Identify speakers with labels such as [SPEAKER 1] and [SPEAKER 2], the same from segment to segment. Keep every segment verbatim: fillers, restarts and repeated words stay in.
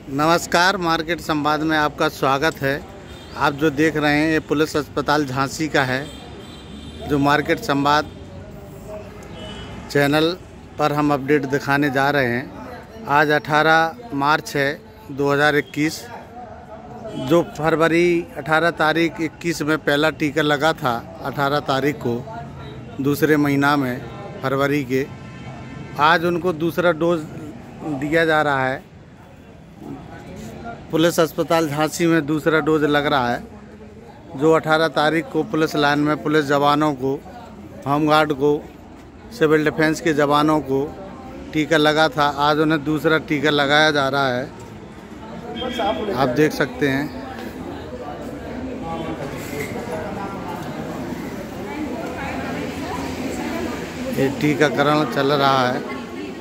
[SPEAKER 1] नमस्कार, मार्केट संवाद में आपका स्वागत है। आप जो देख रहे हैं ये पुलिस अस्पताल झांसी का है, जो मार्केट संवाद चैनल पर हम अपडेट दिखाने जा रहे हैं। आज अठारह मार्च है दो हज़ार इक्कीस, जो फरवरी अठारह तारीख इक्कीस में पहला टीका लगा था, अठारह तारीख को दूसरे महीना में फरवरी के, आज उनको दूसरा डोज दिया जा रहा है। पुलिस अस्पताल झांसी में दूसरा डोज लग रहा है, जो अठारह तारीख को पुलिस लाइन में पुलिस जवानों को, होमगार्ड को, सिविल डिफेंस के जवानों को टीका लगा था। आज उन्हें दूसरा टीका लगाया जा रहा है, आप देख सकते हैं। ये टीकाकरण चल रहा है।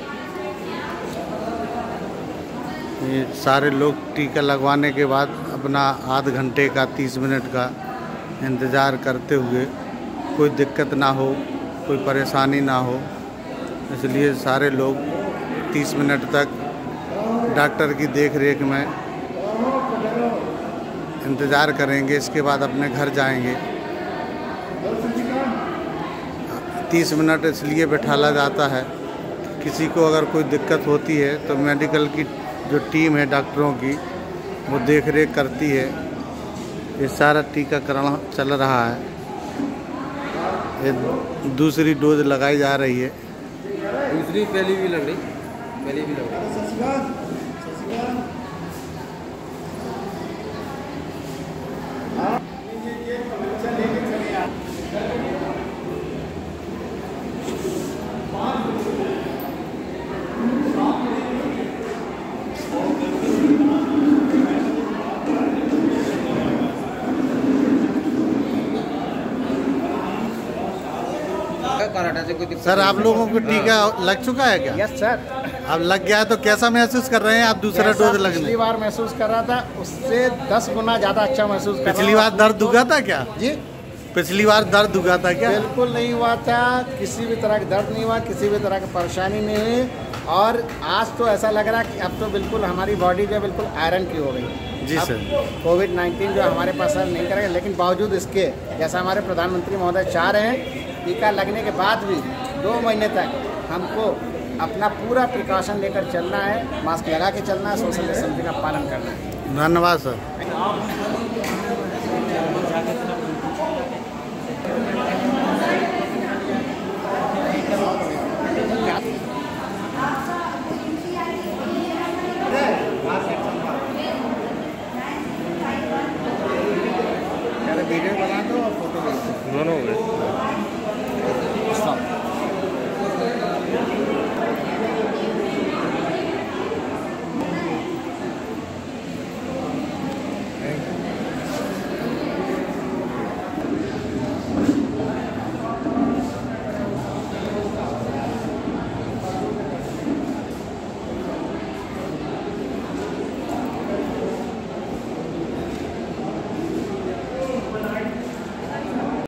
[SPEAKER 1] ये सारे लोग टीका लगवाने के बाद अपना आध घंटे का तीस मिनट का इंतज़ार करते हुए, कोई दिक्कत ना हो, कोई परेशानी ना हो, इसलिए सारे लोग तीस मिनट तक डॉक्टर की देखरेख में इंतज़ार करेंगे। इसके बाद अपने घर जाएंगे। तीस मिनट इसलिए बैठाला जाता है, किसी को अगर कोई दिक्कत होती है तो मेडिकल की जो टीम है डॉक्टरों की, वो देख रेख करती है। ये सारा टीकाकरण चल रहा है। ये दूसरी डोज लगाई जा रही है।
[SPEAKER 2] दूसरी पहली भी लग रही पहली भी लग रही
[SPEAKER 1] सर, आप लोगों को टीका लग चुका है क्या?
[SPEAKER 3] Yes sir.
[SPEAKER 1] अब लग गया है तो कैसा महसूस कर रहे हैं आप दूसरा डोज लगने?
[SPEAKER 3] पिछली बार महसूस कर रहा था, उससे दस गुना ज़्यादा अच्छा महसूस कर रहा।
[SPEAKER 1] पिछली बार दर्द हुआ था क्या
[SPEAKER 3] जी?
[SPEAKER 1] पिछली बार दर्द हुआ था क्या?
[SPEAKER 3] बिल्कुल नहीं हुआ था, किसी भी तरह का दर्द नहीं हुआ, किसी भी तरह की परेशानी नहीं हुई। और आज तो ऐसा लग रहा है कि अब तो बिल्कुल हमारी बॉडी जो है बिल्कुल आयरन की हो गई।
[SPEAKER 1] जी सर।
[SPEAKER 3] कोविड नाइन्टीन जो हमारे पास असर नहीं करेगा, लेकिन बावजूद इसके, जैसा हमारे प्रधानमंत्री महोदय चाह रहे हैं, टीका लगने के बाद भी दो महीने तक हमको अपना पूरा प्रिकॉशन लेकर चलना है, मास्क लगा के चलना है, सोशल डिस्टेंसिंग का पालन करना है।
[SPEAKER 1] धन्यवाद सर।
[SPEAKER 3] क्या